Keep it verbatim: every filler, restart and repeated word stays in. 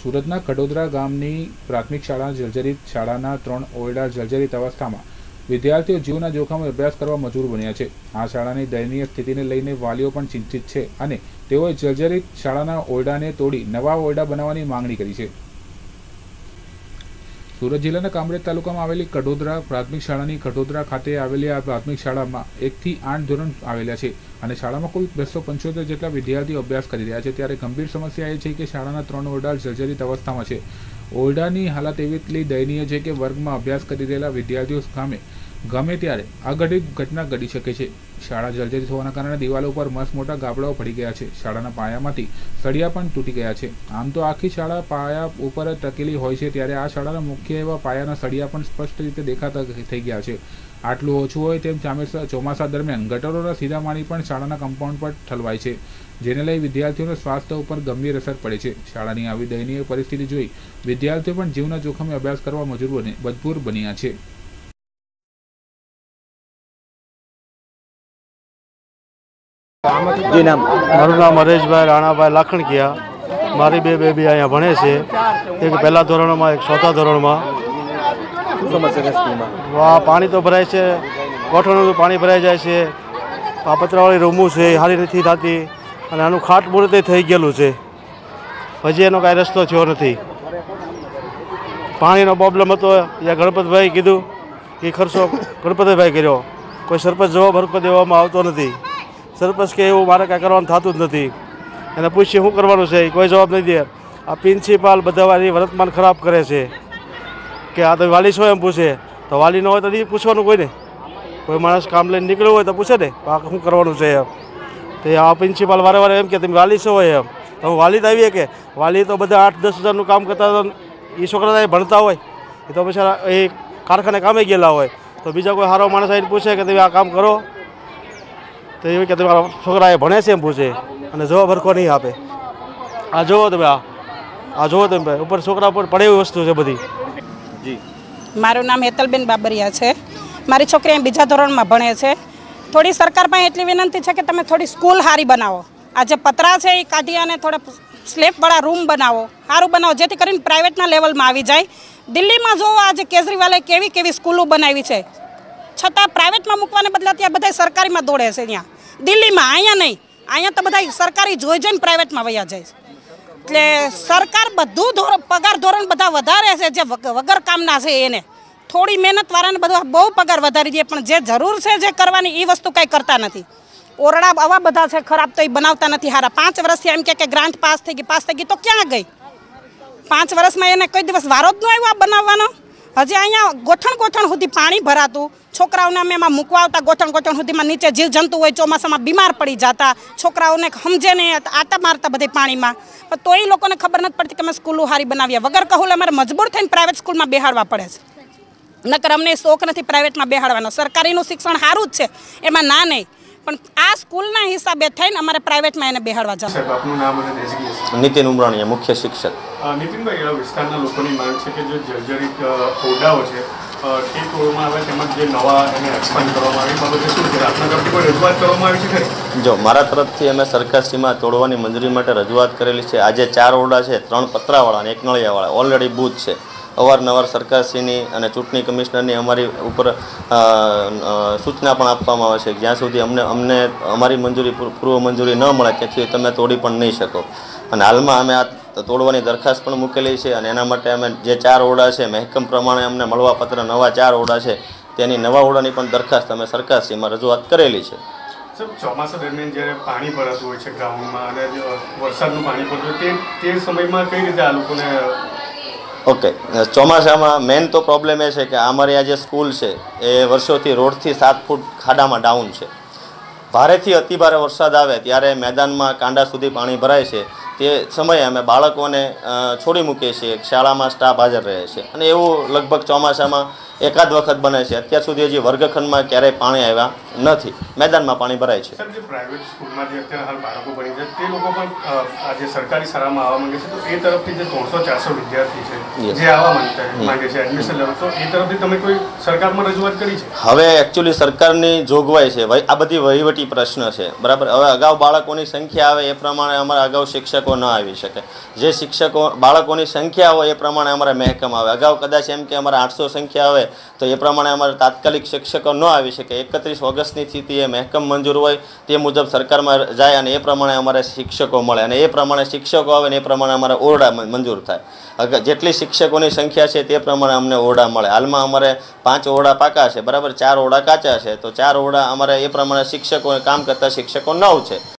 સુરતના કડોદરા ગામની પ્રાથમિક શાળા જર્જરિત શાળાના ત્રણ ઓરડા જર્જરિત અવસ્થામાં વિદ્યાર્થીઓ જીવના જોખમે અભ્યાસ કરવા મજબૂર બન્યા છે। આ શાળાની દયનીય સ્થિતિને લઈને વાલીઓ પણ ચિંતિત છે અને તેઓએ જર્જરિત શાળાના ઓરડાને તોડી નવા ઓરડા બનાવવાની માંગણી કરી છે। सूरत जिल्लाના કામરેજ તાલુકામાં આવેલી કડોદરા પ્રાથમિક શાળાની કડોદરા ખાતે આવેલી આ પ્રાથમિક શાળામાં એક થી આઠ ધોરણ આવેલા છે અને શાળામાં કુલ બસો પંચોતેર જેટલા વિદ્યાર્થીઓ અભ્યાસ કરી રહ્યા છે। ત્યારે ગંભીર સમસ્યા એ છે કે શાળાના ત્રણ ઓરડા જર્જરિત અવસ્થામાં છે। ઓરડાની હાલત એવી દયનીય છે કે વર્ગમાં અભ્યાસ કરી રહેલા વિદ્યાર્થીઓ સામે ગમે ત્યારે અઘટિત ઘટના ઘટી શકે છે। શાળા જર્જરિત હોવાના કારણે દિવાલો પર મસ્ત મોટા ગાબડાઓ પડી ગયા છે। શાળાના પાયામાંથી સળિયા પણ તૂટી ગયા છે। આમ તો આખી શાળા પાયા ઉપર ટકેલી હોય છે, ત્યારે આ શાળાના મુખ્ય એવા પાયાના સળિયા પણ સ્પષ્ટ રીતે દેખાતા થઈ ગયા છે। આટલું ઓછું હોય તેમ ચામેસા ચોમાસા દરમિયાન ગટરોના સીધા પાણી પણ શાળાના કમ્પાઉન્ડ પર ઠલવાય છે, જેને લઈ વિદ્યાર્થીઓના સ્વાસ્થ્ય ઉપર ગંભીર અસર પડે છે। શાળાની આવી દયનીય પરિસ્થિતિ જોઈ વિદ્યાર્થીઓ પણ જીવના જોખમે અભ્યાસ કરવા મજબૂર મજબૂર બન્યા છે। जी नाम मारू नाम हरेश भाई राणा भाई लाखणकिया। मारी बे बेबी अँ भणे छे, एक पहला धोरण में एक चौथा धोरण में। वहाँ पानी तो भराय है, कोठों तो पानी भराई जाए है, आ पतरावाળી रूमू है सारी नहीं थती અને આનું ખાટમુહૂર્ત થઈ ગયેલું છે, હજી એનો કાંઈ રસ્તો થયો નથી। પાણીનો પ્રોબ્લેમ હતો, ત્યાં ગણપતભાઈ કીધું એ ખર્ચો ગણપતભાઈ કર્યો, કોઈ સરપંચ જવાબ હરકો દેવામાં આવતો નથી। સરપંચ કે એવું મારે કાંઈ કરવાનું થતું જ નથી, એને પૂછીએ શું કરવાનું છે, કોઈ જવાબ નહીં દે। આ પ્રિન્સિપાલ બધા વાળી વર્તમાન ખરાબ કરે છે કે આ તો વાલી છો એમ પૂછે, તો વાલી ન હોય તો નહીં પૂછવાનું કોઈને, કોઈ માણસ કામ લઈને નીકળ્યો હોય તો પૂછે ને આ શું કરવાનું છે એમ। તો આ પ્રિન્સિપાલ વારે વારે એમ કે તમે વાલી છો હોય એમ, તો હું વાલી તો આવીએ કે વાલી તો બધા આઠ દસ હજારનું કામ કરતા હતા, એ છોકરા ભણતા હોય એ તો પછી એ કારખાને કામે ગયેલા હોય, તો બીજા કોઈ સારો માણસ આવીને પૂછે કે તમે આ કામ કરો, તો એવું કે તમારા છોકરા એ ભણે છે એમ પૂછે અને જવાબ હરખો નહીં આપે। આ જુઓ તમે, આ આ જુઓ તમે ઉપર છોકરા પર પડે એવી વસ્તુ છે બધી। जी मारू नाम हेतलबेन बाबरिया है। मारी छोकरी बीजा धोरण में भणे छे। थोड़ी सरकार पासे एटली विनंती है कि तमे थोड़ी स्कूल हारी बनावो, आज पतरा है ये काढी अने थोड़ा स्लेपवाळा रूम बनावो, सारूं बनावो, जेथी करीने प्राइवेटना लेवल में आवी जाए। दिल्ली में जो आज केजरीवाले केवी केवी स्कूलों बनावी है, छतां प्राइवेट में मूकवाने बदले अत्यारे बधाय सरकारी में दौड़े छे। त्यां दिल्ली में अहींया नहीं, अहींया तो बधाय सरकारी जोई जोईने प्राइवेट में वया जाय। એટલે સરકાર બધું ધોરણ પગાર ધોરણ બધા વધારે છે, જે વગર કામના છે એને થોડી મહેનત વાળાને બધું બહુ પગાર વધારી દે, પણ જે જરૂર છે જે કરવાની એ વસ્તુ કંઈ કરતા નથી। ઓરડા આવા બધા છે ખરાબ, તો એ બનાવતા નથી હારા। પાંચ વર્ષથી એમ કે ગ્રાન્ટ પાસ થઈ ગઈ, પાસ થઈ ગઈ તો ક્યાં ગઈ? પાંચ વર્ષમાં એને કોઈ દિવસ વારો જ ન આવ્યો આ બનાવવાનો। હજી અહીંયા ગોઠણ ગોઠણ સુધી પાણી ભરાતું, છોકરાઓને અમે એમાં મૂકવા આવતા, ગોઠણ ગોઠણ સુધીમાં નીચે જીવ જંતુ હોય, ચોમાસામાં બીમાર પડી જતા, છોકરાઓને સમજે નહીં, આટા મારતા બધે પાણીમાં, પણ તોય લોકોને ખબર નથી પડતી કે અમે સ્કૂલો સારી બનાવીએ। વગર કહુલ અમારે મજબૂર થઈને પ્રાઇવેટ સ્કૂલમાં બેહાડવા પડે છે, નકર અમને શોખ નથી પ્રાઇવેટમાં બેહાડવાનો। સરકારીનું શિક્ષણ સારું જ છે, એમાં ના નહીં, પણ આ સ્કૂલના હિસાબે થઈને અમારે પ્રાઇવેટમાં એને બેહાડવા જવાનું। સાહેબ આપનું નામ અને ડેઝિગ્નેશન? નીતિન ઉમરાણીયા, મુખ્ય શિક્ષક। નીતિનભાઈ, આ વિસ્તારના લોકોની માંગ છે કે જે જર્જરિત ઓરડાઓ છે તે તોડવામાં આવે, તેમજ જે નવા એને એક્સપાન્ડ કરવામાં આવે, એ બાબતે શું છે? આપના તરફથી કોઈ રજૂઆત કરવામાં આવી છે ખરી? જો મારા તરફથી અમે સરકારશ્રીમાં તોડવાની મંજૂરી માટે રજૂઆત કરેલી છે। આજે ચાર ઓરડા છે, ત્રણ પતરાવાળા અને એક નળિયાવાળા, ઓલરેડી બૂથ છે। અવારનવાર સરકારશ્રીની અને ચૂંટણી કમિશનરની અમારી ઉપર સૂચના પણ આપવામાં આવે છે, જ્યાં સુધી અમને અમને અમારી મંજૂરી પૂર્વ મંજૂરી ન મળે ત્યાં સુધી તમે તોડી પણ નહીં શકો। અને હાલમાં અમે આ તોડવાની દરખાસ્ત પણ મૂકેલી છે, અને એના માટે અમે જે ચાર ઓરડા છે મહેકમ પ્રમાણે અમને મળવાપત્ર નવા ચાર ઓરડા છે, તેની નવા ઓરડાની પણ દરખાસ્ત અમે સરકારશ્રીમાં રજૂઆત કરેલી છે। સાહેબ, ચોમાસા દરમિયાન જ્યારે પાણી ભરાતું હોય છે ગ્રાઉન્ડમાં અને વરસાદનું પાણી પડતું તે તે સમયમાં કઈ રીતે આ લોકોને? ઓકે, ચોમાસામાં મેઇન તો પ્રોબ્લેમ એ છે કે અમારી આ જે સ્કૂલ છે એ વર્ષોથી રોડથી સાત ફૂટ ખાડામાં ડાઉન છે। ભારેથી અતિભારે વરસાદ આવે ત્યારે મેદાનમાં કાંડા સુધી પાણી ભરાય છે, તે સમયે અમે બાળકોને છોડી મૂકીએ છીએ, શાળામાં સ્ટાફ હાજર રહે છે, અને એવું લગભગ ચોમાસામાં એકાદ વખત બને છે. અત્યાર સુધી હજી વર્ગખંડમાં ક્યારેય પાણી આવ્યા નથી, મેદાનમાં પાણી ભરાય છે. સર, જે પ્રાઇવેટ સ્કૂલમાં જે અત્યારે હાલ બાળકો ભણી છે તે લોકો પણ આજે સરકારી શાળામાં આવવા માંગે છે, તો એ તરફથી જે ત્રણસો ચારસો વિદ્યાર્થી છે જે આવવા માંગતા માંગે છે એડમિશન લેવા, તો એ તરફથી તમે કોઈ સરકારમાં રજૂઆત કરી છે? હવે એકચ્યુઅલી સરકારની જોગવાઈ છે, આ બધી વહીવટી પ્રશ્ન છે, બરાબર. હવે અગાઉ બાળકોની સંખ્યા આવે એ પ્રમાણે અમારા અગાઉ શિક્ષકો ન આવી શકે. જે શિક્ષકો બાળકોની સંખ્યા હોય એ પ્રમાણે અમારે મહેકમ આવે. અગાઉ કદાચ એમ કે અમારે આઠસો સંખ્યા આવે તો એ પ્રમાણે અમારે તાત્કાલિક શિક્ષકો ન આવી શકે. એકત્રીસ ઓગસ્ટની સ્થિતિએ મહેકમ મંજૂર હોય તે મુજબ સરકારમાં જાય અને એ પ્રમાણે અમારે શિક્ષકો મળે અને એ પ્રમાણે શિક્ષકો આવે ને એ પ્રમાણે અમારે ઓરડા મંજૂર થાય. જેટલી શિક્ષકોની સંખ્યા છે તે પ્રમાણે અમને ઓરડા મળે. હાલમાં અમારે પાંચ ઓરડા પાકા છે, બરાબર, ચાર ઓરડા કાચા છે, તો ચાર ઓરડા અમારે એ પ્રમાણે શિક્ષકો કામ કરતા શિક્ષકો નવ છે.